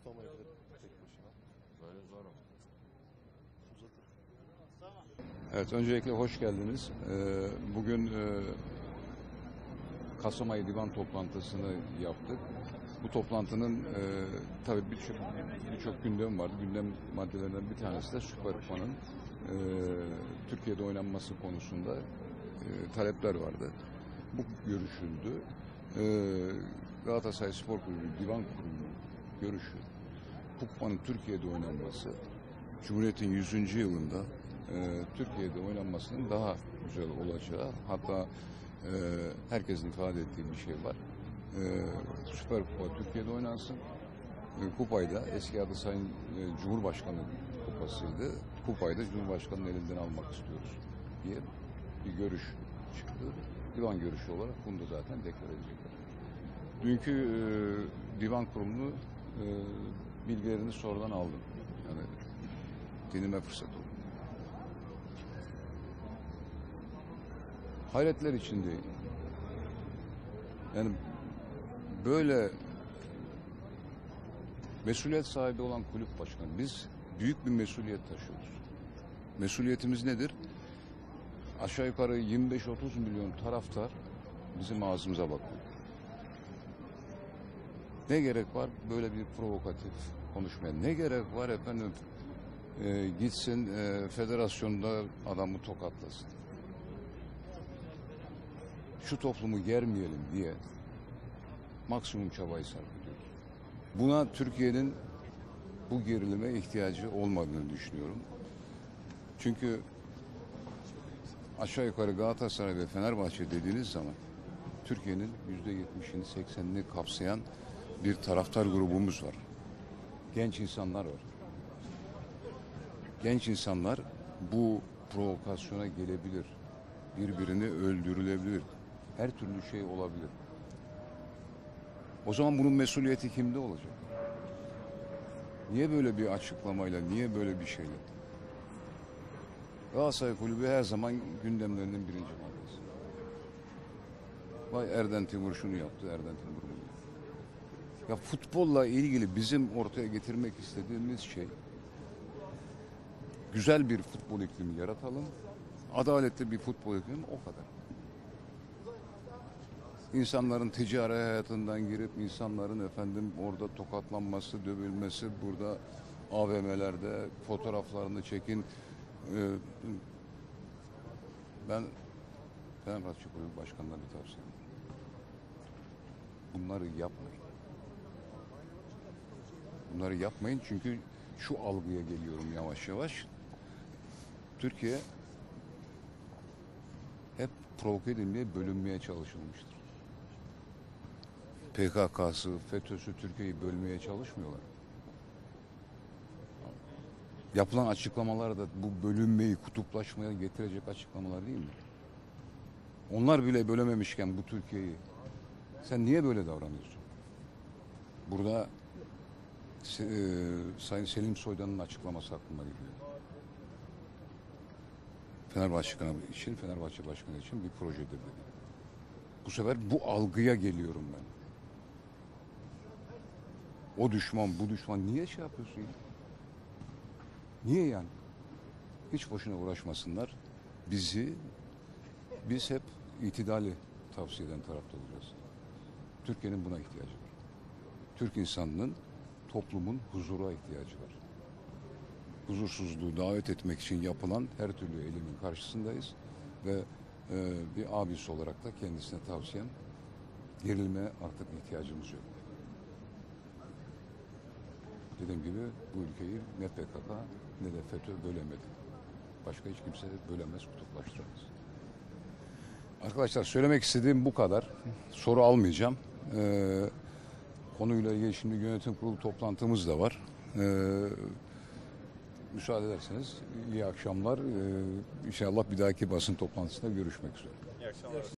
tutamayabilir tek başına. Böyle zor o. Uzatır. Evet, öncelikle hoş geldiniz. Bugün Kasım ayı divan toplantısını yaptık. Bu toplantının tabii birçok gündem vardı. Gündem maddelerinden bir tanesi de Süper Kupa'nın Türkiye'de oynanması konusunda talepler vardı. Bu görüşüldü. Galatasaray Spor Kulübü Divan Kurulu'nun görüşü, Kupa'nın Türkiye'de oynanması, Cumhuriyet'in 100. yılında Türkiye'de oynanmasının daha güzel olacağı, hatta herkesin ifade ettiği bir şey var. Süper Kupa Türkiye'de oynansın. Kupayı da eski adı Sayın Cumhurbaşkanı kupasıydı. Kupayı da Cumhurbaşkanı'nın elinden almak istiyoruz diye bir görüş çıktı. Divan görüşü olarak bunu da zaten deklar edecekler. Dünkü divan kurulunu bilgilerini sonradan aldım. Yani dinleme fırsatı oldu. Hayretler içindeyim. Yani böyle mesuliyet sahibi olan kulüp başkanı, biz büyük bir mesuliyet taşıyoruz. Mesuliyetimiz nedir? Aşağı yukarı 25-30 milyon taraftar bizim ağzımıza bakıyor. Ne gerek var böyle bir provokatif konuşmaya? Ne gerek var efendim gitsin federasyonda adamı tokatlasın? Şu toplumu germeyelim diye maksimum çabayı sarf ediyoruz. Buna Türkiye'nin bu gerilime ihtiyacı olmadığını düşünüyorum. Çünkü aşağı yukarı Galatasaray ve Fenerbahçe dediğiniz zaman Türkiye'nin %70'ini 80'ini kapsayan bir taraftar grubumuz var. Genç insanlar var. Genç insanlar bu provokasyona gelebilir. Birbirini öldürülebilir. Her türlü şey olabilir. O zaman bunun mesuliyeti kimde olacak? Niye böyle bir açıklamayla, niye böyle bir şeyle? Galatasaray Kulübü her zaman gündemlerinin birinci maddesi. Vay Erden Timur şunu yaptı, Erden Timur bunu yaptı. Ya futbolla ilgili bizim ortaya getirmek istediğimiz şey, güzel bir futbol iklimi yaratalım, adaletli bir futbol iklimi, o kadar. İnsanların ticari hayatından girip insanların efendim orada tokatlanması, dövülmesi, burada AVM'lerde fotoğraflarını çekin. Ben Fenerbahçe Kulübü Başkanı'na bir tavsiye ederim. Bunları yapmayın. Bunları yapmayın çünkü şu algıya geliyorum yavaş yavaş. Türkiye hep provoke edilmeye, bölünmeye çalışılmıştır. PKK'sı, FETÖ'sü Türkiye'yi bölmeye çalışmıyorlar. Yapılan açıklamalar da bu bölünmeyi, kutuplaşmaya getirecek açıklamalar değil mi? Onlar bile bölememişken bu Türkiye'yi sen niye böyle davranıyorsun? Burada Sayın Selim Soydan'ın açıklaması aklıma geliyor. Fenerbahçe Başkanı için bir projedir dedi. Bu sefer bu algıya geliyorum ben. O düşman, bu düşman, niye şey yapıyorsun ya? Niye yani? Hiç boşuna uğraşmasınlar. Biz hep itidali tavsiye eden tarafta olacağız. Türkiye'nin buna ihtiyacı var. Türk insanının, toplumun huzura ihtiyacı var. Huzursuzluğu davet etmek için yapılan her türlü eylemin karşısındayız ve bir abisi olarak da kendisine tavsiyem, gerilmeye artık ihtiyacımız yok. Dediğim gibi bu ülkeyi ne PKK ne de FETÖ bölemedi. Başka hiç kimse bölemez, kutuplaştıramaz. Arkadaşlar söylemek istediğim bu kadar. Soru almayacağım. Konuyla ilgili şimdi yönetim kurulu toplantımız da var. Müsaade ederseniz iyi akşamlar. İnşallah bir dahaki basın toplantısında görüşmek üzere. İyi akşamlar.